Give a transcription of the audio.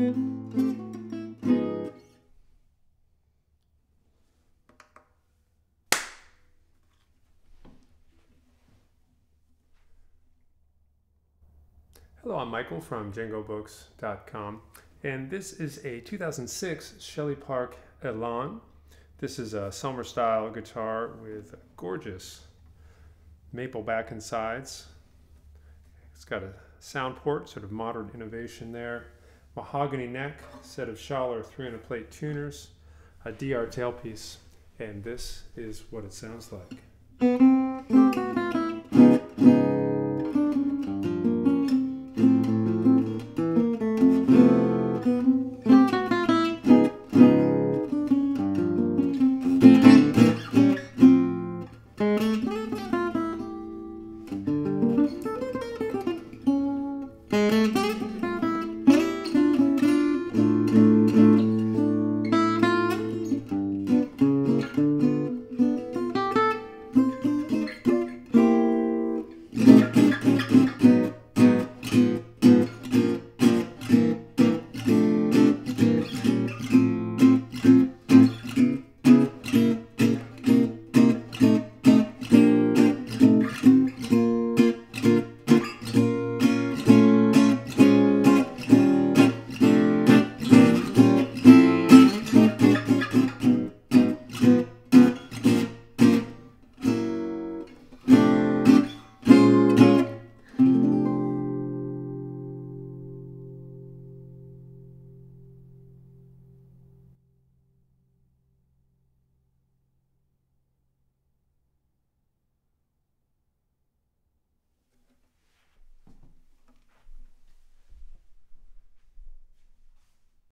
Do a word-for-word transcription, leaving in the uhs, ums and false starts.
Hello, I'm Michael from Django Books dot com, and this is a two thousand six Shelley Park Elan. This is a Selmer style guitar with gorgeous maple back and sides. It's got a sound port, sort of modern innovation there. Mahogany neck, set of Schaller three hundred plate tuners, a D R tailpiece, and this is what it sounds like.